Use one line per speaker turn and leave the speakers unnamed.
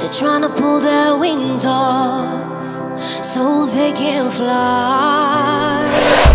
They're trying to pull their wings off so they can fly.